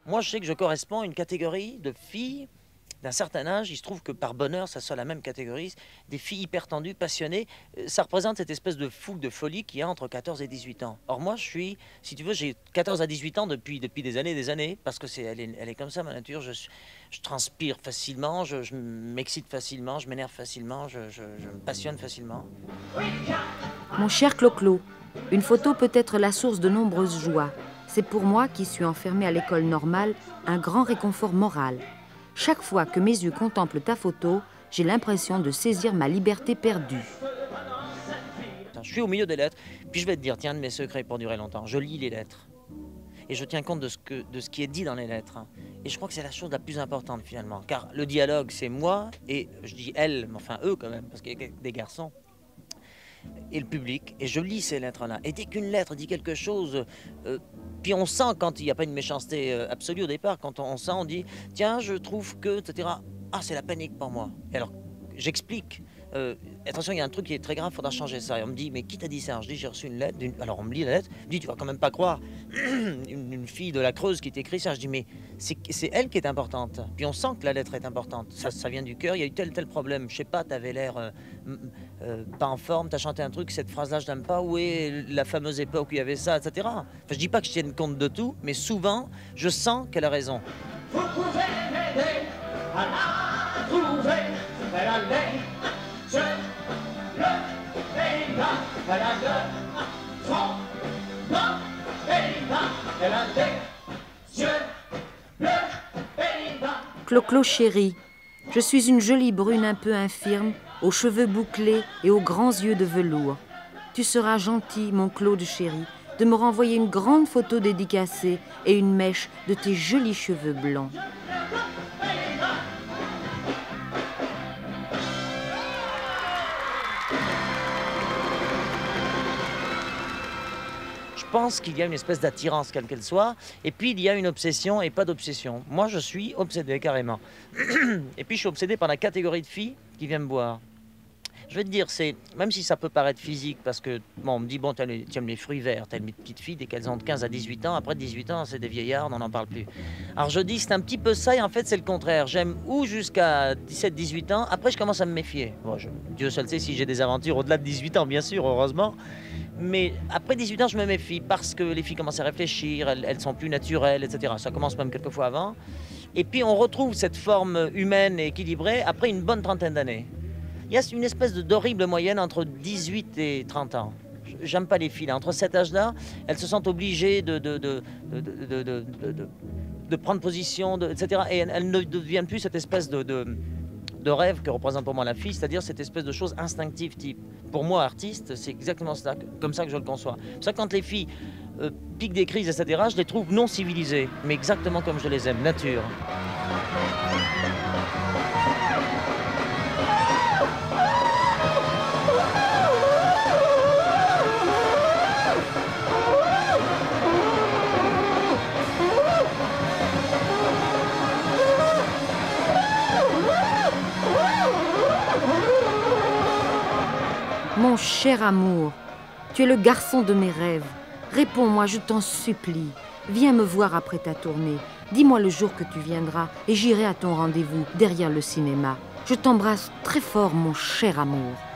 Moi, je sais que je corresponds à une catégorie de filles d'un certain âge. Il se trouve que par bonheur, ça soit la même catégorie. Des filles hyper tendues, passionnées. Ça représente cette espèce de fougue, de folie qu'il y a entre 14 et 18 ans. Or, moi, je suis, si tu veux, j'ai 14 à 18 ans depuis des années, parce que elle est comme ça, ma nature. Je transpire facilement, je m'excite facilement, je m'énerve facilement, je me passionne facilement. Mon cher Clo-Clo, une photo peut être la source de nombreuses joies. C'est pour moi, qui suis enfermée à l'école normale, un grand réconfort moral. Chaque fois que mes yeux contemplent ta photo, j'ai l'impression de saisir ma liberté perdue. Je suis au milieu des lettres, puis je vais te dire, tiens, un de mes secrets pour durer longtemps, je lis les lettres. Et je tiens compte de ce qui est dit dans les lettres. Et je crois que c'est la chose la plus importante finalement. Car le dialogue, c'est moi et je dis elle, mais enfin eux quand même, parce qu'il y a des garçons. Et le public, et je lis ces lettres-là. Et dès qu'une lettre dit quelque chose, puis on sent quand il n'y a pas une méchanceté absolue au départ, quand on sent, on dit, tiens, je trouve que, etc. Ah, c'est la panique pour moi. Et alors, j'explique. Attention, il y a un truc qui est très grave, il faudra changer ça. Et on me dit, mais qui t'a dit ça? Je dis, j'ai reçu une lettre. Alors on me lit la lettre, je dis, tu vas quand même pas croire. une fille de la Creuse qui t'écrit ça. Je dis, mais c'est elle qui est importante. Puis on sent que la lettre est importante. Ça vient du cœur, il y a eu tel problème. Je sais pas, t'avais l'air pas en forme, t'as chanté un truc, cette phrase-là, je n'aime pas. Où est la fameuse époque où il y avait ça, etc. Enfin, je dis pas que je tienne compte de tout, mais souvent, je sens qu'elle a raison. Vous pouvez m'aider à la trouver, elle a les yeux bleus et elle a le front blanc et elle a les yeux bleus et Clo-Clo chéri, je suis une jolie brune un peu infirme, aux cheveux bouclés et aux grands yeux de velours. Tu seras gentil, mon Claude chéri, de me renvoyer une grande photo dédicacée et une mèche de tes jolis cheveux blancs. Je pense qu'il y a une espèce d'attirance, quelle qu'elle soit, et puis il y a une obsession et pas d'obsession. Moi, je suis obsédé, carrément. Et puis, je suis obsédé par la catégorie de filles qui viennent me voir. Je vais te dire, même si ça peut paraître physique, parce que, bon, on me dit, bon, tu aimes les fruits verts, tu aimes les petites filles dès qu'elles ont de 15 à 18 ans, après 18 ans, c'est des vieillards, on n'en parle plus. Alors je dis, c'est un petit peu ça, et en fait, c'est le contraire. J'aime ou jusqu'à 17-18 ans, après, je commence à me méfier. Bon, Dieu seul sait si j'ai des aventures au-delà de 18 ans, bien sûr, heureusement. Mais après 18 ans, je me méfie, parce que les filles commencent à réfléchir, elles sont plus naturelles, etc. Ça commence même quelques fois avant. Et puis, on retrouve cette forme humaine et équilibrée après une bonne trentaine d'années. Il y a une espèce d'horrible moyenne entre 18 et 30 ans. J'aime pas les filles là. Entre cet âge-là, elles se sentent obligées de prendre position, etc. Et elles ne deviennent plus cette espèce de rêve que représente pour moi la fille, c'est-à-dire cette espèce de chose instinctive type. Pour moi, artiste, c'est exactement ça, comme ça que je le conçois. C'est pour ça que quand les filles piquent des crises, etc., je les trouve non civilisées, mais exactement comme je les aime, nature. Mon cher amour, tu es le garçon de mes rêves. Réponds-moi, je t'en supplie. Viens me voir après ta tournée. Dis-moi le jour que tu viendras et j'irai à ton rendez-vous derrière le cinéma. Je t'embrasse très fort, mon cher amour.